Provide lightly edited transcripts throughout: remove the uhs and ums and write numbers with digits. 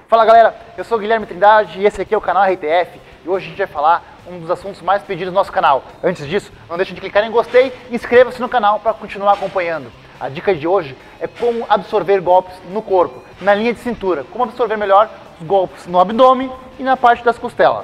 Fala galera, eu sou o Guilherme Trindade e esse aqui é o canal RTF e hoje a gente vai falar um dos assuntos mais pedidos do nosso canal. Antes disso, não deixe de clicar em gostei e inscreva-se no canal para continuar acompanhando. A dica de hoje é como absorver golpes no corpo, na linha de cintura, como absorver melhor os golpes no abdômen e na parte das costelas.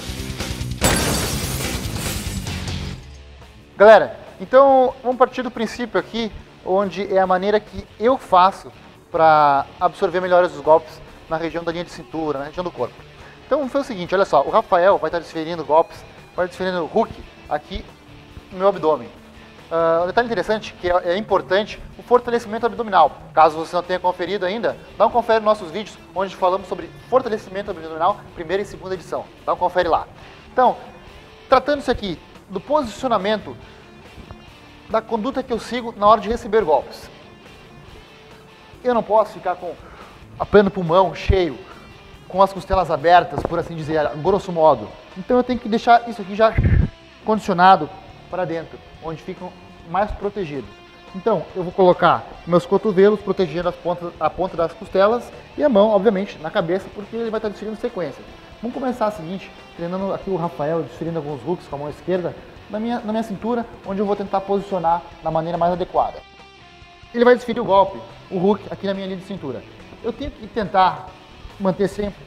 Galera, então vamos partir do princípio aqui, onde é a maneira que eu faço para absorver melhor os golpes na região da linha de cintura, na região do corpo. Então foi o seguinte, olha só, o Rafael vai estar desferindo golpes, vai desferindo hook aqui no meu abdômen. Um detalhe interessante, que é importante, o fortalecimento abdominal. Caso você não tenha conferido ainda, dá um confere nos nossos vídeos, onde falamos sobre fortalecimento abdominal, primeira e segunda edição. Dá um confere lá. Então, tratando-se aqui do posicionamento da conduta que eu sigo na hora de receber golpes. Eu não posso ficar com a pleno pulmão cheio, com as costelas abertas, por assim dizer, a grosso modo. Então eu tenho que deixar isso aqui já condicionado para dentro, onde ficam mais protegidos. Então eu vou colocar meus cotovelos protegendo a ponta das costelas e a mão, obviamente, na cabeça, porque ele vai estar desferindo sequência. Vamos começar o seguinte, treinando aqui o Rafael, desferindo alguns hooks com a mão esquerda na minha cintura, onde eu vou tentar posicionar da maneira mais adequada. Ele vai desferir o golpe, o hook, aqui na minha linha de cintura. Eu tenho que tentar manter sempre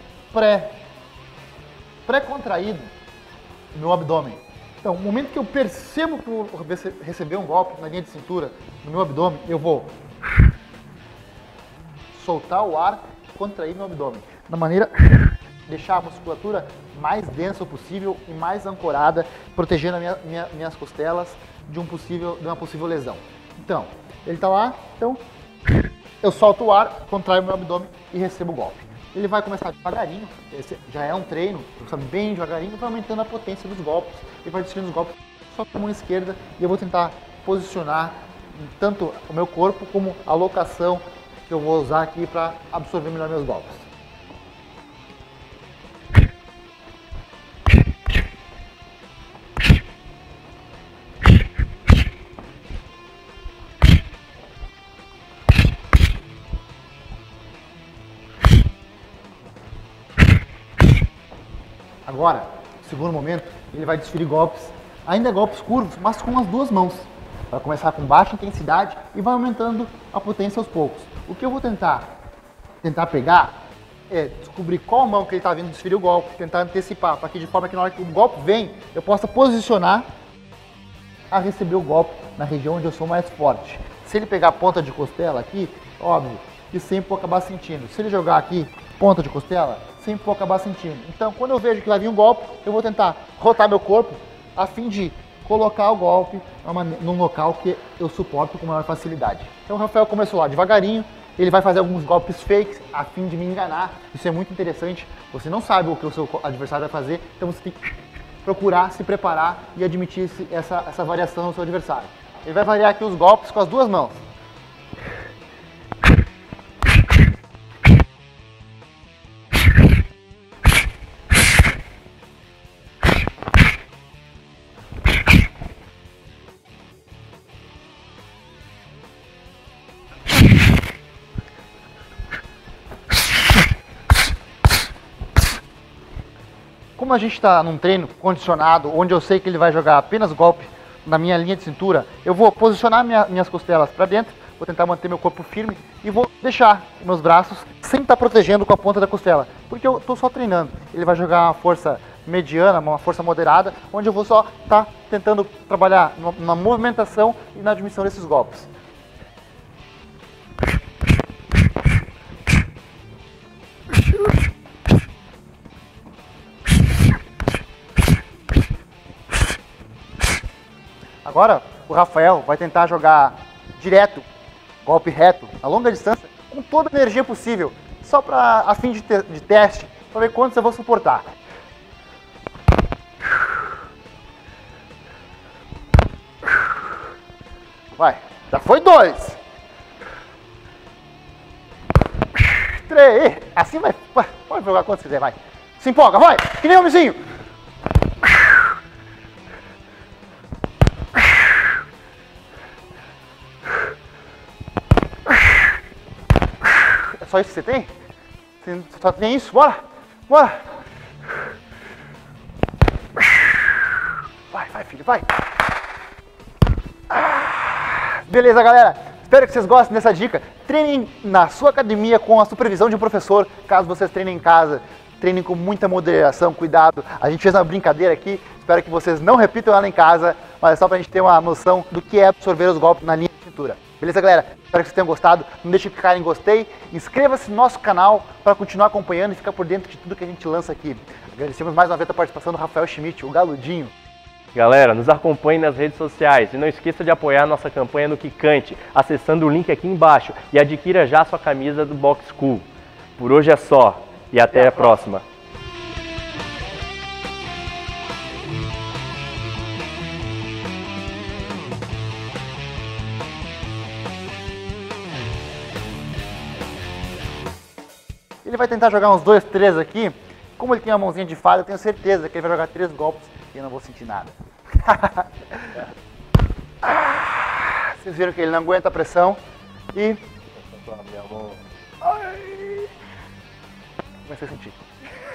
pré-contraído o meu abdômen. Então, no momento que eu percebo que eu vou receber um golpe na linha de cintura, no meu abdômen, eu vou soltar o ar e contrair meu abdômen. Da maneira deixar a musculatura mais densa possível e mais ancorada, protegendo minhas costelas de uma possível lesão. Então, ele está lá, então eu solto o ar, contraio meu abdômen e recebo o golpe. Ele vai começar devagarinho, esse já é um treino, bem devagarinho, vai aumentando a potência dos golpes, ele vai desferindo os golpes só com a mão esquerda e eu vou tentar posicionar tanto o meu corpo como a locação que eu vou usar aqui para absorver melhor meus golpes. Agora, no segundo momento, ele vai desferir golpes, ainda golpes curvos, mas com as duas mãos. Vai começar com baixa intensidade e vai aumentando a potência aos poucos. O que eu vou tentar pegar é descobrir qual mão que ele está vindo desferir o golpe, tentar antecipar, para que de forma que na hora que o golpe vem, eu possa posicionar a receber o golpe na região onde eu sou mais forte. Se ele pegar a ponta de costela aqui, óbvio que sempre vou acabar sentindo. Se ele jogar aqui, ponta de costela, sempre vou acabar sentindo. Então, quando eu vejo que vai vir um golpe, eu vou tentar rotar meu corpo a fim de colocar o golpe num local que eu suporto com maior facilidade. Então, o Rafael começou lá devagarinho, ele vai fazer alguns golpes fakes a fim de me enganar. Isso é muito interessante. Você não sabe o que o seu adversário vai fazer, então você tem que procurar se preparar e admitir essa variação no seu adversário. Ele vai variar aqui os golpes com as duas mãos. Como a gente está num treino condicionado, onde eu sei que ele vai jogar apenas golpe na minha linha de cintura, eu vou posicionar minhas costelas para dentro, vou tentar manter meu corpo firme e vou deixar meus braços sem estar protegendo com a ponta da costela, porque eu estou só treinando. Ele vai jogar uma força mediana, uma força moderada, onde eu vou só estar tentando trabalhar na movimentação e na admissão desses golpes. Agora o Rafael vai tentar jogar direto, golpe reto, a longa distância, com toda a energia possível, só a fim de teste, para ver quantos eu vou suportar. Vai, já foi 2. 3, assim vai, pode jogar quantos quiser, vai. Se empolga, vai, que nem homenzinho. Só isso que você tem? Só tem isso, bora! Bora! Vai, filho, vai! Beleza, galera? Espero que vocês gostem dessa dica. Treinem na sua academia com a supervisão de um professor. Caso vocês treinem em casa, treinem com muita moderação, cuidado. A gente fez uma brincadeira aqui, espero que vocês não repitam ela em casa, mas é só pra gente ter uma noção do que é absorver os golpes na linha de cintura. Beleza, galera? Espero que vocês tenham gostado. Não deixe de clicar em gostei. Inscreva-se no nosso canal para continuar acompanhando e ficar por dentro de tudo que a gente lança aqui. Agradecemos mais uma vez a participação do Rafael Schmidt, o Galudinho. Galera, nos acompanhe nas redes sociais e não esqueça de apoiar nossa campanha no Kikante, acessando o link aqui embaixo e adquira já sua camisa do Box School. Por hoje é só e até a próxima. Ele vai tentar jogar uns 2, 3 aqui. Como ele tem uma mãozinha de fada, eu tenho certeza que ele vai jogar 3 golpes e eu não vou sentir nada. Vocês viram que ele não aguenta a pressão e... Vai se sentir.